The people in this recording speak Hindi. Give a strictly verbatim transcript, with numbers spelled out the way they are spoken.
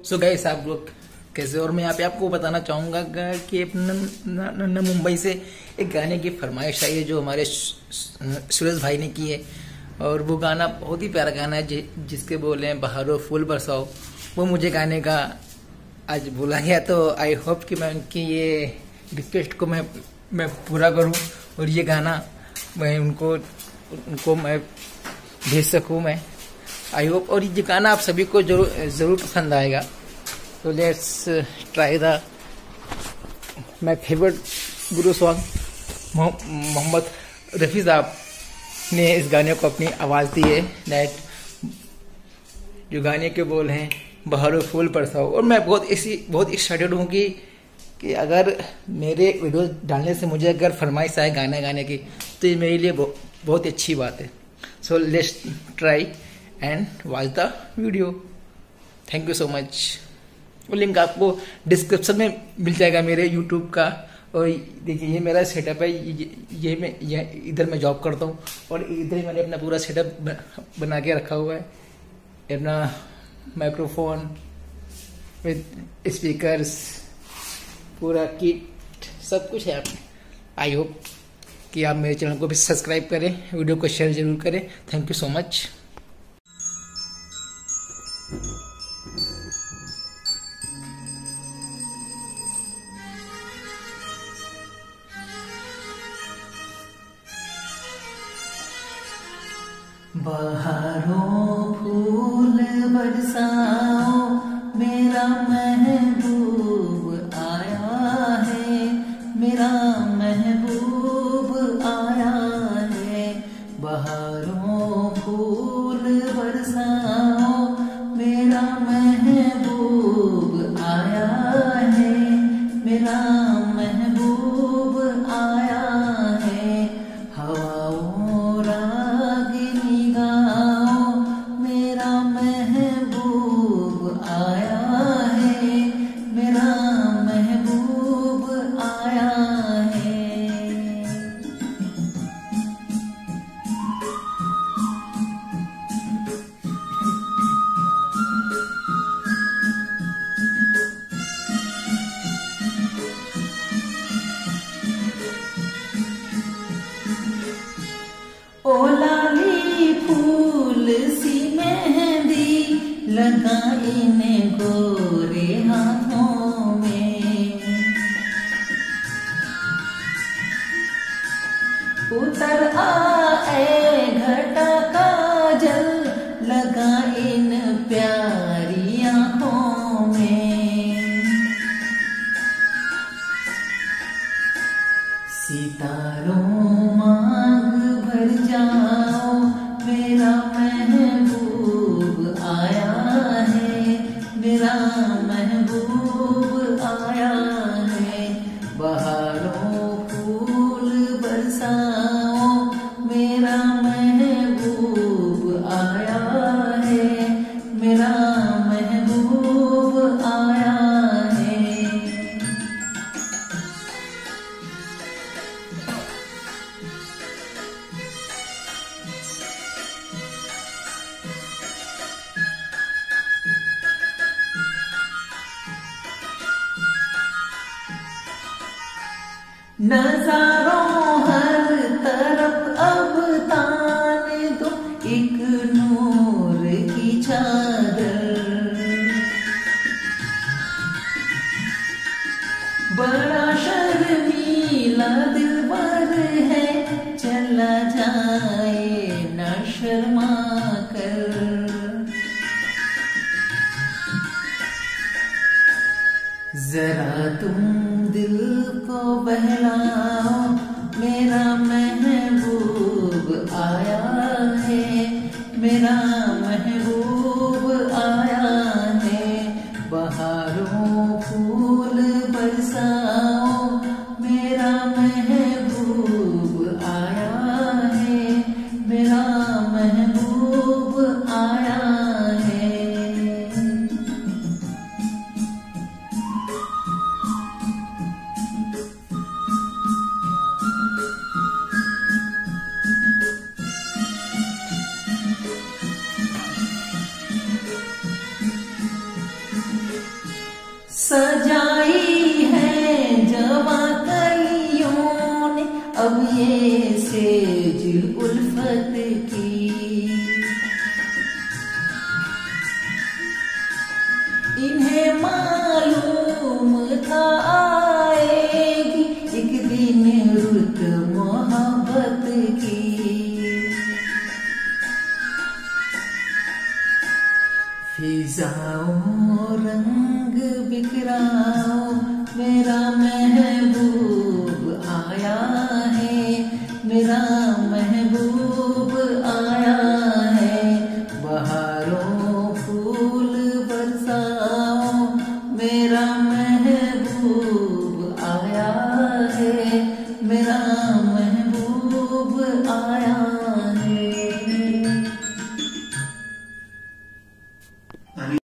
सो गाइस, आप लोग कैसे। और मैं यहाँ पे आपको बताना चाहूँगा कि अपना मुंबई से एक गाने की फरमाइश आई है जो हमारे सुरेश भाई ने की है। और वो गाना बहुत ही प्यारा गाना है जि, जिसके बोले हैं बहारो फूल बरसाओ। वो मुझे गाने का आज बोला गया, तो आई होप कि मैं उनकी ये रिक्वेस्ट को मैं मैं पूरा करूं और ये गाना मैं उनको उनको मैं भेज सकूं। मैं आई होप और ये गाना आप सभी को जरूर जरूर पसंद आएगा। तो let's try the my favourite guru song. Mohammed Rafi sahab ने इस गाने को अपनी आवाज़ दी है। दैट जो गाने के बोल हैं बहारो फूल बरसाओ। और मैं बहुत इसी बहुत एक्साइटेड हूँ कि कि अगर मेरे वीडियो डालने से मुझे अगर फरमाइश आए गाने गाने की, तो ये मेरे लिए बहुत, बहुत अच्छी बात है। So let's try and watch the video. Thank you so much. वो लिंक आपको डिस्क्रिप्शन में मिल जाएगा मेरे यूट्यूब का। और देखिए ये मेरा सेटअप है। ये, ये मैं ये इधर मैं जॉब करता हूँ और इधर ही मैंने अपना पूरा सेटअप बना के रखा हुआ है। अपना माइक्रोफोन विद स्पीकर्स, पूरा किट, सब कुछ है। आप आई होप कि आप मेरे चैनल को भी सब्सक्राइब करें, वीडियो को शेयर जरूर करें। Thank you so much. बहारों फूल बरसाओ, मेरा महबूब आया है, मेरा महबूब आया है। बहारों फूल बरसाओ, मेरा महबूब आया है, मेरा महबूब आया है। हवाओं रागिनी गाओ, मेरा महबूब आया है, मेरा महबूब आया है। ओ लाली फूल सी मेहंदी लगा इन गोरे हाथों में, उतर आए घटा काजल लगा इन प्यारी आँखों में। सितारों मांग भर जाओ, मेरा महबूब आया है, मेरा महबूब आया है। बहारों फूल बरसाओ, मेरा महबूब आया है, मेरा महबूब आया है। नजारों हर तरफ अब ताने दो एक नूर की चादर। बड़ा शर्मीला दिलबर है, चला जाए न शर्मा कर। जरा तुम दिल को बहलाओ, मेरा महबूब आया है, मेरा महबूब आया है। बहारों फूल बरसाओ, मेरा महबूब आया है, मेरा महबूब आया है। सजाई है जवा कलियों ने अब ये सेज उल्फत की। इन्हें मालूम था आएगी एक दिन रुत मोहब्बत की। फिजाओं रंग बिखराओ मेरा महबूब आया है, मेरा महबूब आया है। बहारों फूल बरसाओ मेरा महबूब आया है, मेरा महबूब आया है।